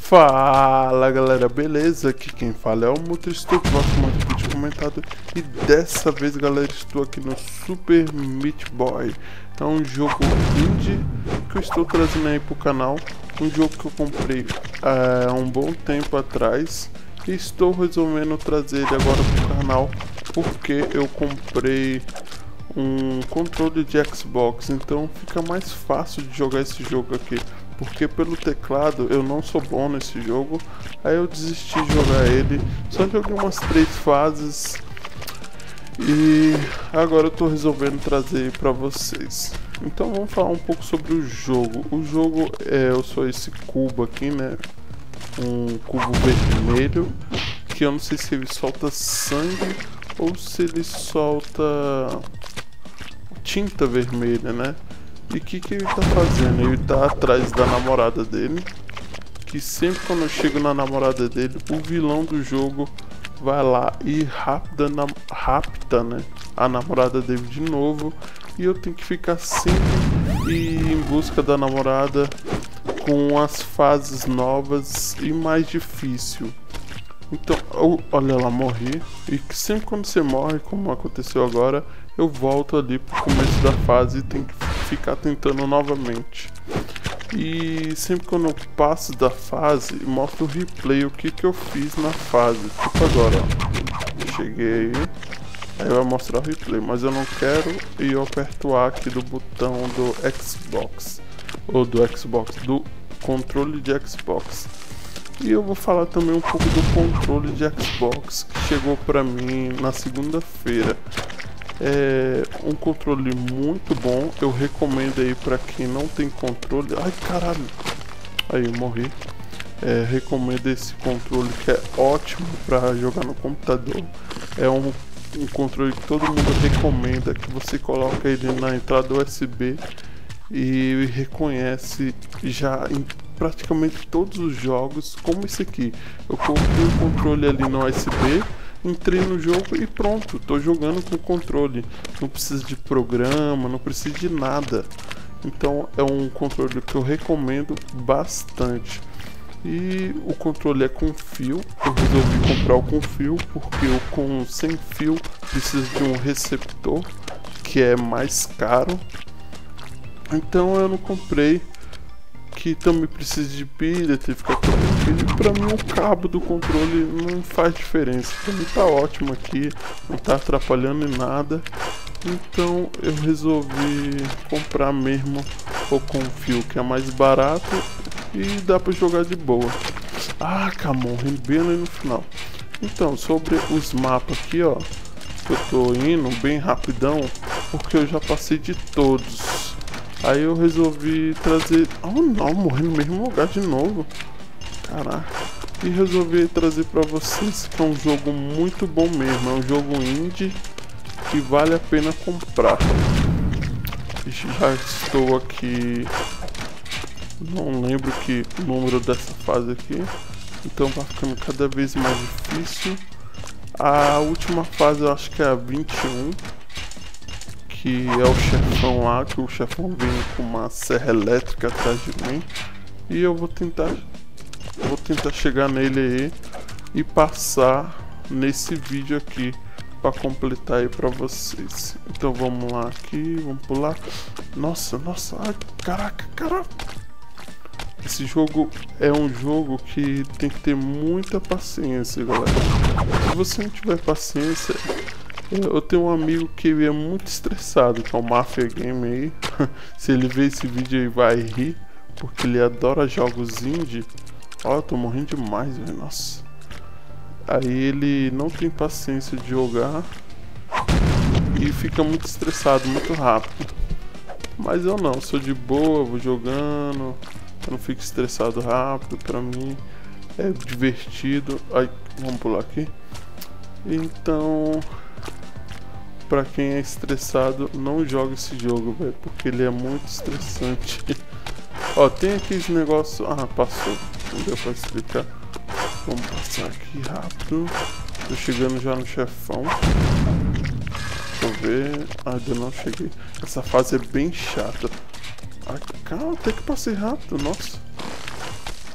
Fala galera, beleza? Aqui quem fala é o Muto, estou próximo do vídeo comentado e dessa vez galera estou aqui no Super Meat Boy. É um jogo indie que eu estou trazendo aí pro canal, um jogo que eu comprei há um bom tempo atrás e estou resolvendo trazer ele agora pro canal porque eu comprei um controle de Xbox, então fica mais fácil de jogar esse jogo aqui. Porque pelo teclado eu não sou bom nesse jogo, aí eu desisti de jogar ele, só joguei umas 3 fases e agora eu tô resolvendo trazer pra vocês. Então vamos falar um pouco sobre o jogo. O jogo eu sou esse cubo aqui, né? Um cubo vermelho, que eu não sei se ele solta sangue ou se ele solta tinta vermelha, né? E o que ele tá fazendo? Ele tá atrás da namorada dele, que sempre quando eu chego na namorada dele, o vilão do jogo vai lá e rapta, né, a namorada dele de novo, e eu tenho que ficar sempre em busca da namorada com as fases novas e mais difícil. Então, olha lá, morri. E sempre quando você morre, como aconteceu agora, eu volto ali pro começo da fase e tenho que ficar tentando novamente. E sempre quando eu passo da fase, mostra o replay, o que eu fiz na fase. Tipo agora, ó. Cheguei, aí vai mostrar o replay, mas eu não quero e eu aperto A aqui do botão do Xbox. Ou do Xbox, do controle de Xbox. E eu vou falar também um pouco do controle de Xbox que chegou pra mim na segunda-feira. É um controle muito bom, eu recomendo aí pra quem não tem controle. Ai caralho, aí eu morri. Recomendo esse controle que é ótimo pra jogar no computador. É um controle que todo mundo recomenda, que você coloca ele na entrada USB e reconhece já em praticamente todos os jogos, como esse aqui. Eu coloquei o controle ali no USB, entrei no jogo e pronto, tô jogando com o controle. Não precisa de programa, não precisa de nada. Então é um controle que eu recomendo bastante. E o controle é com fio. Eu resolvi comprar o com fio porque o com sem fio precisa de um receptor que é mais caro. Então eu não comprei, que também precisa de pilha, tem que ficar trocando pilha. Pra mim o cabo do controle não faz diferença, pra mim tá ótimo aqui, não tá atrapalhando em nada. Então eu resolvi comprar mesmo o com fio, que é mais barato e dá pra jogar de boa. Ah, Camon, bem ali no final. Então, sobre os mapas aqui, ó, que eu tô indo bem rapidão, porque eu já passei de todos. Aí eu resolvi trazer... Oh não, morri no mesmo lugar de novo. Caraca. E resolvi trazer pra vocês que é um jogo muito bom mesmo. É um jogo indie que vale a pena comprar. Já estou aqui... Não lembro que número dessa fase aqui. Então vai ficando cada vez mais difícil. A última fase eu acho que é a 21. Que é o chefão lá, que o chefão vem com uma serra elétrica atrás de mim. E eu vou tentar chegar nele aí e passar nesse vídeo aqui para completar aí para vocês. Então vamos lá aqui, vamos pular. Nossa, ai, caraca. Esse jogo é um jogo que tem que ter muita paciência, galera. Se você não tiver paciência... Eu tenho um amigo que ele é muito estressado, que é o Mafia Game aí. Se ele ver esse vídeo aí vai rir, porque ele adora jogos indie. Ó, eu tô morrendo demais, velho, nossa. Aí ele não tem paciência de jogar e fica muito estressado, muito rápido. Mas eu não, sou de boa, vou jogando, eu não fico estressado rápido, pra mim é divertido. Ai, vamos pular aqui. Então... Pra quem é estressado, não joga esse jogo, velho, porque ele é muito estressante. Ó, tem aqui esse negócio... Ah, passou. Não deu pra explicar. Vamos passar aqui rápido. Tô chegando já no chefão. Deixa eu ver... Ah, ainda não cheguei. Essa fase é bem chata. Ai, calma, até que passei rápido, nossa.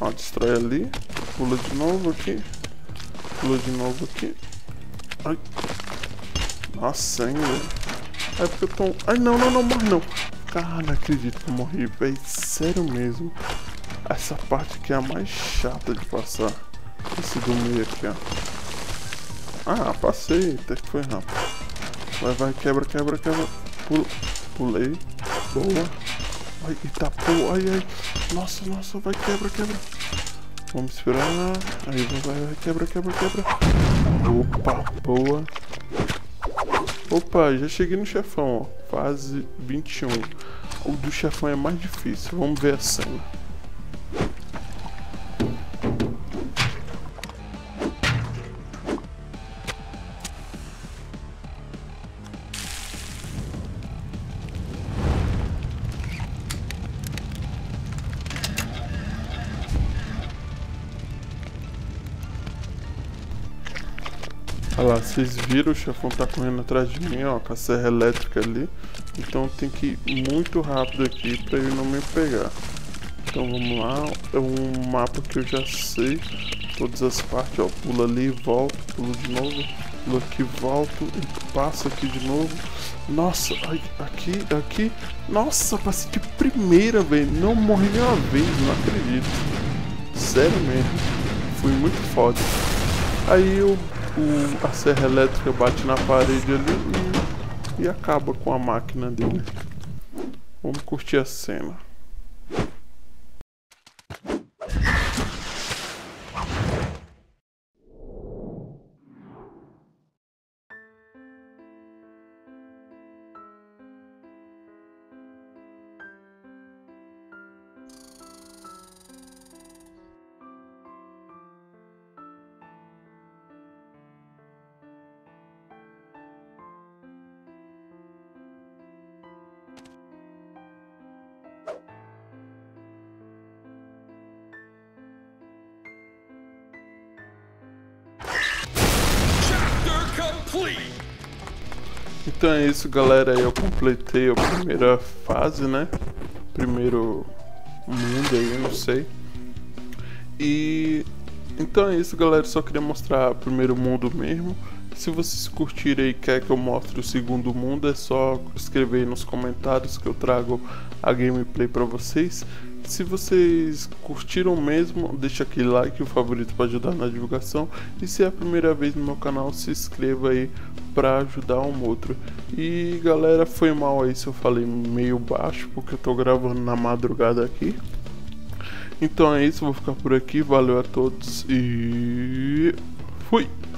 Ó, destrói ali. Pula de novo aqui. Pula de novo aqui. Ai. Nossa, hein, velho. É porque eu tô... Ai, não, morre não. Cara, não acredito que eu morri, velho. Sério mesmo. Essa parte aqui é a mais chata de passar. Esse do meio aqui, ó. Ah, passei. Até que foi rápido. Vai, quebra. Pulei. Boa. Ai, eita, pô. Ai. Nossa, vai, quebra. Vamos esperar. Aí, vai, quebra. Opa, boa. Opa, já cheguei no chefão, ó. Fase 21. O do chefão é mais difícil. Vamos ver a cena. Olha lá, vocês viram, o chefão tá correndo atrás de mim, ó, com a serra elétrica ali. Então tem que ir muito rápido aqui pra ele não me pegar. Então vamos lá, é um mapa que eu já sei todas as partes, ó. Pula ali, volta, pula de novo, pula aqui, volto, passa aqui de novo. Nossa, aqui, nossa, passei de primeira, velho. Não morri nenhuma vez, não acredito. Sério mesmo, fui muito foda. Aí a serra elétrica bate na parede ali e acaba com a máquina dele. Vamos curtir a cena. Então é isso, galera, eu completei a primeira fase, né? Primeiro mundo aí, eu não sei. E então é isso, galera, só queria mostrar o primeiro mundo mesmo. Se vocês curtirem e querem que eu mostre o segundo mundo, é só escrever aí nos comentários que eu trago a gameplay pra vocês. Se vocês curtiram mesmo, deixa aquele like, o favorito para ajudar na divulgação. E se é a primeira vez no meu canal, se inscreva aí para ajudar um outro. E galera, foi mal aí se eu falei meio baixo, porque eu tô gravando na madrugada aqui. Então é isso, vou ficar por aqui, valeu a todos e fui!